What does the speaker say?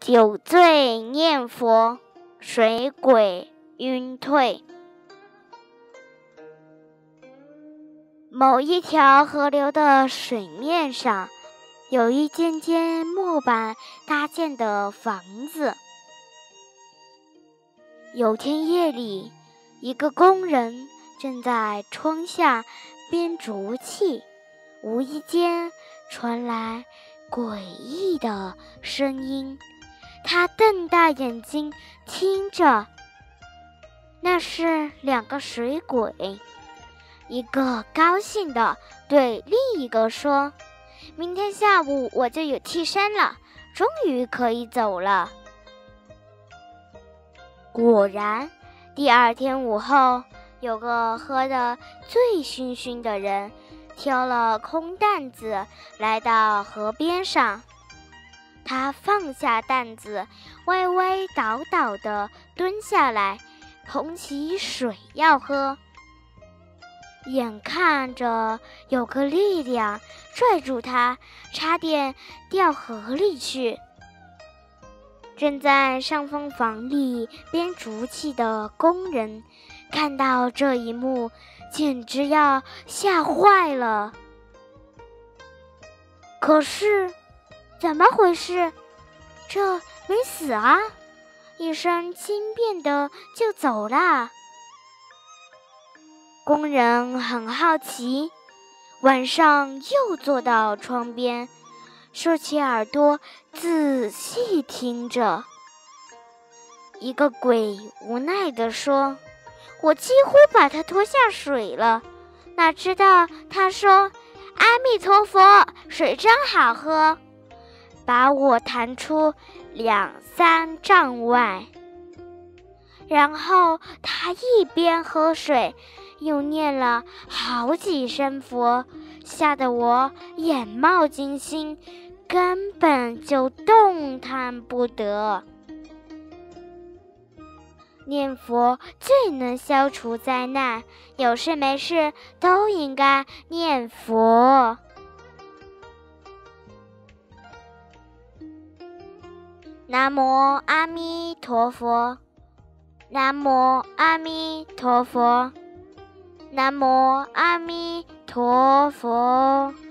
酒醉念佛，水鬼晕退。某一条河流的水面上，有一间间木板搭建的房子。有天夜里，一个工人正在窗下编竹器，无意间传来诡异的声音。他瞪大眼睛听着，那是两个水鬼。一个高兴地对另一个说：“明天下午我就有替身了，终于可以走了。”果然，第二天午后，有个喝得醉醺醺的人挑了空担子来到河边上。他放下担子，歪歪倒倒地蹲下来，捧起水要喝。眼看着有个力量拽住他，差点掉河里去。正在上风房里编竹器的工人看到这一幕，简直要吓坏了。可是怎么回事？这没死啊，一声轻便的就走了。工人很好奇，晚上又坐到窗边，竖起耳朵仔细听着。一个鬼无奈地说：“我几乎把他拖下水了，哪知道他说阿弥陀佛，水真好喝，把我弹出2-3丈外。”然后他一边喝水，又念了好几声佛，吓得我眼冒金星，根本就动弹不得。念佛最能消除灾难，有事没事都应该念佛。南无阿弥陀佛，南无阿弥陀佛，南无阿弥陀佛。